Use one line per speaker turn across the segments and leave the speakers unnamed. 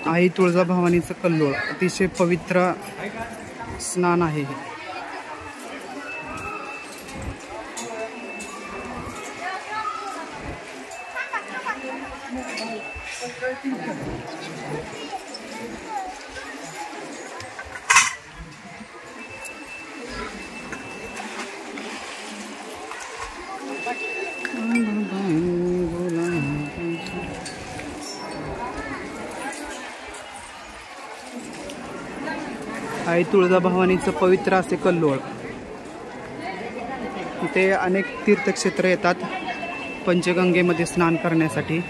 आई तुळजाभवानीचं कल्लोळ अतिशय पवित्र स्नान आहे हे. आई तुळजाभवानीचं पवित्र असे कल्लोळ. इथे अनेक तीर्थक्षेत्र येतात पंचगंगेमध्ये स्नान करण्यासाठी.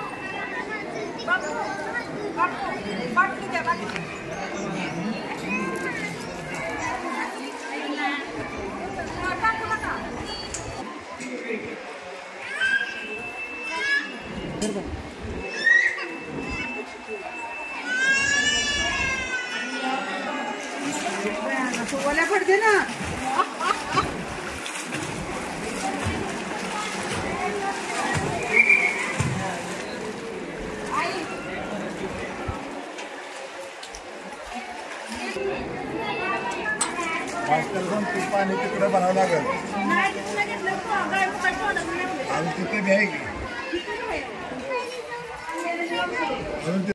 पडते ना
पाणी तिकडे बनावं लागेल आणि तिथे घ्याय